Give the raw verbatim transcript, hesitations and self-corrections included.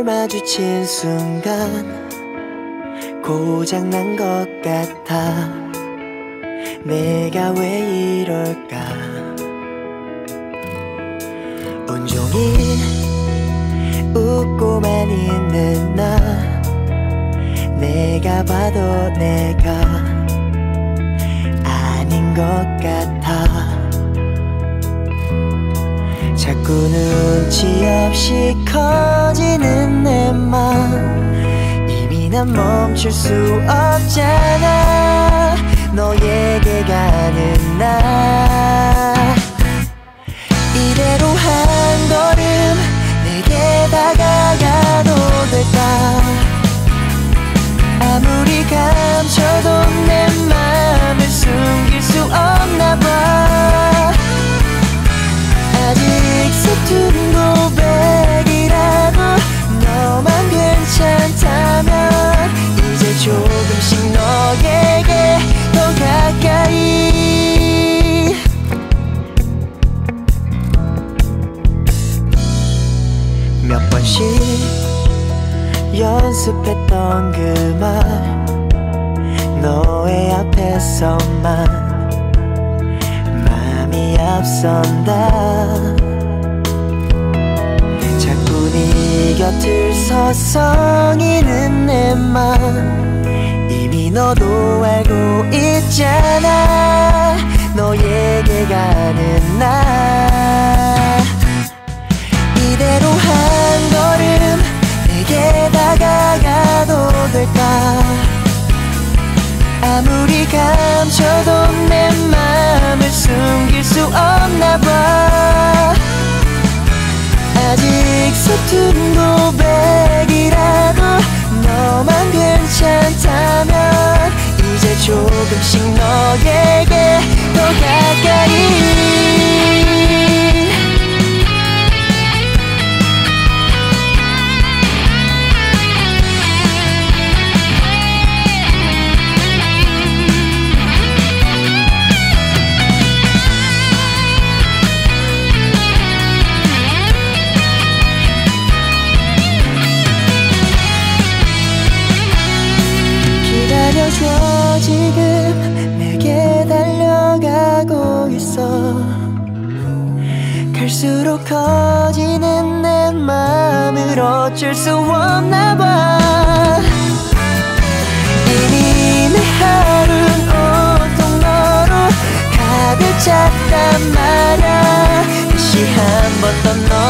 마주친 순간 고장난 것 같아. 내가 왜 이럴까. 온종일 웃고만 있는 나, 내가 봐도 내가 아닌 것 같아. 자꾸 눈치 없이 커지는 내 맘, 이미 난 멈출 수 없잖아. 너에게 가는 나, 이대로 한 걸음 내게 다가가도 될까. 아무리 감춰도 내 맘을 숨길 수 없나 봐. 아직 서툰 고백이라도 너만 괜찮다면 이제 조금씩 너에게 더 가까이. 몇 번씩 연습했던 그 말, 너의 앞에서만 맘이 앞선다. 자꾸 네 곁을 서성이는 내 맘, 이미 너도 알고 있잖아. 너에게 가는 나, 이대로 한 걸음 내게 다가가도 될까. 아무리 감춰도 내 맘을 숨길 수 없나 봐. 아직 서툰 고백이라도 너만 괜찮다면 이제 조금씩 너에게 더 가까이. 기다려줘 지금 내게 달려가고 있어. 갈수록 커지는 내 맘을 어쩔 수 없나 봐. 이미 내 하루는 온통 너로 가득 찼단 말야. 다시 한 번 더 너